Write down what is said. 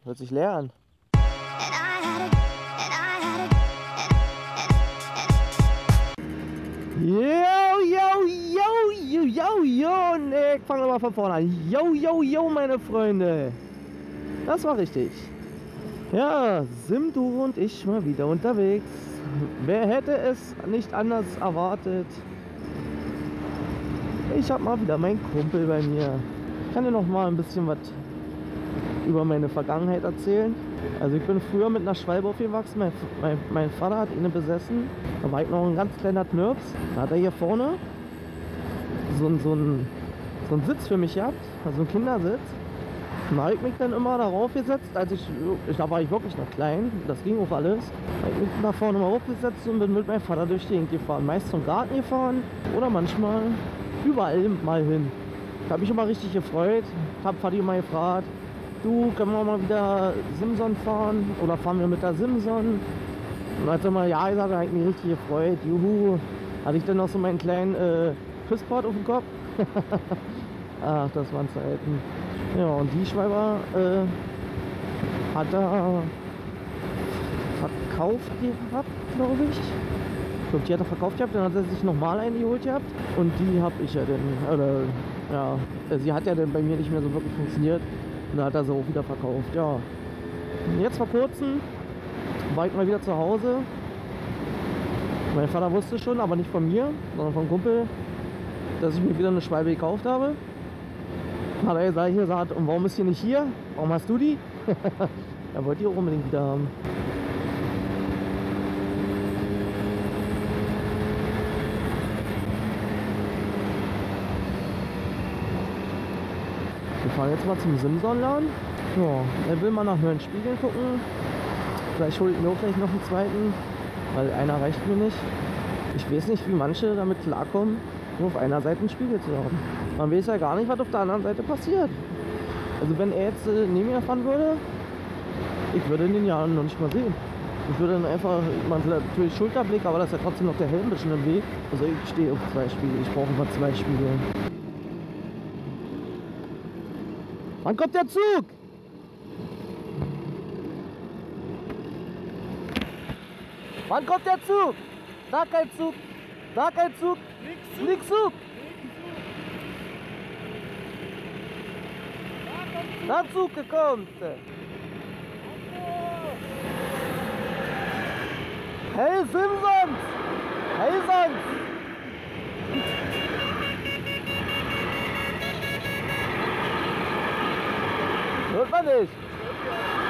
Hört sich leer an. Yo, nee, ich fange mal von vorne an. Yo, meine Freunde. Das war richtig. Ja, Simdu und ich mal wieder unterwegs. Wer hätte es nicht anders erwartet? Ich habe mal wieder meinen Kumpel bei mir. Ich kann dir noch mal ein bisschen was über meine Vergangenheit erzählen. Also ich bin früher mit einer Schwalbe aufgewachsen. Mein Vater hat ihn besessen. Da war ich noch ein ganz kleiner Knirps. Da hat er hier vorne so einen Sitz für mich gehabt, also einen Kindersitz. Da habe ich mich dann immer darauf gesetzt, da war ich wirklich noch klein, das ging auf alles. Da habe ich mich da vorne mal hochgesetzt und bin mit meinem Vater durch die Gegend gefahren. Meist zum Garten gefahren oder manchmal überall mal hin. Ich habe mich immer richtig gefreut, habe Vati mal gefragt, du, können wir mal wieder Simson fahren oder fahren wir mit der Simson? Und als er mal ja gesagt hat, habe ich mich richtig gefreut, juhu. Hatte ich dann noch so meinen kleinen Pissport auf dem Kopf. Ach, das waren Zeiten. Ja, und die Schwalbe hat er verkauft gehabt, glaube ich. Ich glaube, die hat er verkauft gehabt, dann hat er sich nochmal eine geholt gehabt. Und die habe ich ja dann, oder ja, sie hat ja dann bei mir nicht mehr so wirklich funktioniert. Und dann hat er sie auch wieder verkauft, ja. Und jetzt vor kurzem war ich mal wieder zu Hause. Mein Vater wusste schon, aber nicht von mir, sondern vom Kumpel, dass ich mir wieder eine Schwalbe gekauft habe. Hat er gesagt, und warum ist die nicht hier? Warum hast du die? Er wollte die auch unbedingt wieder haben. Wir fahren jetzt mal zum Simson-Laden. Ja, er will mal nach neuen Spiegeln gucken. Vielleicht hole ich mir auch gleich noch einen zweiten, weil einer reicht mir nicht. Ich weiß nicht, wie manche damit klarkommen, nur auf einer Seite einen Spiegel zu haben. Man weiß ja gar nicht, was auf der anderen Seite passiert. Also wenn er jetzt neben mir fahren würde, ich würde den ja noch nicht mal sehen. Ich würde dann einfach, man natürlich Schulterblick, aber das ist ja trotzdem noch der Helm ein bisschen im Weg. Also ich stehe auf zwei Spiegel, ich brauche immer zwei Spiegel. Wann kommt der Zug? Wann kommt der Zug? Da kein Zug. Da kein Zug. Nix Zug. Da Zug gekommen. Hey Simsons! Hey Sons! Hört man nicht?